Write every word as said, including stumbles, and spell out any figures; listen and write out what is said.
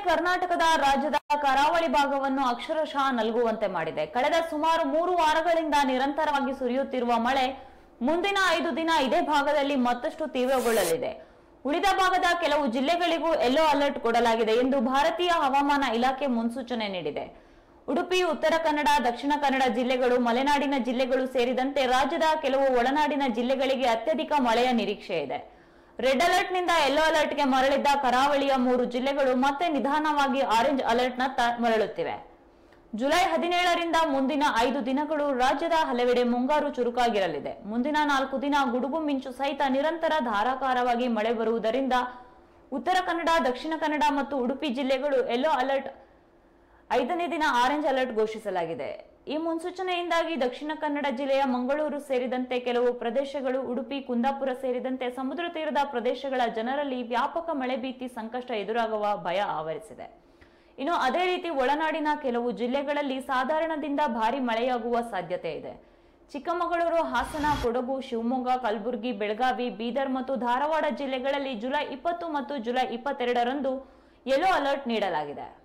ಕರ್ನಾಟಕದ ರಾಜ್ಯದ ಕರಾವಳಿ ಭಾಗವನ್ನು ಅಕ್ಷರಶಃ ನಲುಗುವಂತೆ ಮಾಡಿದೆ. ಕಳೆದ ಸುಮಾರು ಮೂರು ವಾರಗಳಿಂದ ನಿರಂತರವಾಗಿ ಸುರಿಯುತ್ತಿರುವ ಮಳೆ ಮುಂದಿನ ಐದು ದಿನ ಇದೇ ಭಾಗದಲ್ಲಿ ಮತ್ತಷ್ಟು ತೀವ್ರಗೊಳ್ಳಲಿದೆ. ಉಳಿದ ಭಾಗದ ಕೆಲವು ಜಿಲ್ಲೆಗಳಿಗೂ ಯೆಲ್ಲೋ ಅಲರ್ಟ್ ಕೊಡಲಾಗಿದೆ ಎಂದು ಭಾರತೀಯ ಹವಾಮಾನ ಇಲಾಖೆ ಮುನ್ಸೂಚನೆ ನೀಡಿದೆ. ಉಡುಪಿ, ಉತ್ತರ ಕನ್ನಡ, ದಕ್ಷಿಣ ಕನ್ನಡ ಜಿಲ್ಲೆಗಳು, ಮಲೆನಾಡಿನ ಜಿಲ್ಲೆಗಳು ಸೇರಿದಂತೆ ರಾಜ್ಯದ ಕೆಲವು ಒಳನಾಡಿನ ಜಿಲ್ಲೆಗಳಿಗೆ ಅತ್ಯಧಿಕ ಮಳೆಯ ನಿರೀಕ್ಷೆ ಇದೆ. ರೆಡ್ ಅಲರ್ಟ್ ನಿಂದ ಯೆಲ್ಲೋ ಅಲರ್ಟ್ ಗೆ ಮರಳಿದ್ದ ಕರಾವಳಿಯ ಮೂರು ಜಿಲ್ಲೆಗಳು ಮತ್ತೆ ನಿಧಾನವಾಗಿ ಆರೆಂಜ್ ಅಲರ್ಟ್ ನತ್ತ ಮರಳುತ್ತಿವೆ. ಜುಲೈ ಹದಿನೇಳರಿಂದ ಮುಂದಿನ ಐದು ದಿನಗಳು ರಾಜ್ಯದ ಹಲವೆಡೆ ಮುಂಗಾರು ಚುರುಕಾಗಿರಲಿದೆ. ಮುಂದಿನ ನಾಲ್ಕು ದಿನ ಗುಡುಗು ಮಿಂಚು ಸಹಿತ ನಿರಂತರ ಧಾರಾಕಾರವಾಗಿ ಮಳೆ ಬರುವುದರಿಂದ ಉತ್ತರ ಕನ್ನಡ, ದಕ್ಷಿಣ ಕನ್ನಡ ಮತ್ತು ಉಡುಪಿ ಜಿಲ್ಲೆಗಳು ಯೆಲ್ಲೋ ಅಲರ್ಟ್, ಐದನೇ ದಿನ ಆರೆಂಜ್ ಅಲರ್ಟ್ ಘೋಷಿಸಲಾಗಿದೆ. ಈ ಮುನ್ಸೂಚನೆಯಿಂದಾಗಿ ದಕ್ಷಿಣ ಕನ್ನಡ ಜಿಲ್ಲೆಯ ಮಂಗಳೂರು ಸೇರಿದಂತೆ ಕೆಲವು ಪ್ರದೇಶಗಳು, ಉಡುಪಿ, ಕುಂದಾಪುರ ಸೇರಿದಂತೆ ಸಮುದ್ರ ತೀರದ ಪ್ರದೇಶಗಳ ಜನರಲ್ಲಿ ವ್ಯಾಪಕ ಮಳೆ ಭೀತಿ ಸಂಕಷ್ಟ ಎದುರಾಗುವ ಭಯ ಆವರಿಸಿದೆ. ಇನ್ನು ಅದೇ ರೀತಿ ಒಳನಾಡಿನ ಕೆಲವು ಜಿಲ್ಲೆಗಳಲ್ಲಿ ಸಾಧಾರಣದಿಂದ ಭಾರಿ ಮಳೆಯಾಗುವ ಸಾಧ್ಯತೆ ಇದೆ. ಚಿಕ್ಕಮಗಳೂರು, ಹಾಸನ, ಕೊಡಗು, ಶಿವಮೊಗ್ಗ, ಕಲಬುರಗಿ, ಬೆಳಗಾವಿ, ಬೀದರ್ ಮತ್ತು ಧಾರವಾಡ ಜಿಲ್ಲೆಗಳಲ್ಲಿ ಜುಲೈ ಇಪ್ಪತ್ತು ಮತ್ತು ಜುಲೈ ಇಪ್ಪತ್ತೆರಡರಂದು ಯೆಲ್ಲೋ ಅಲರ್ಟ್ ನೀಡಲಾಗಿದೆ.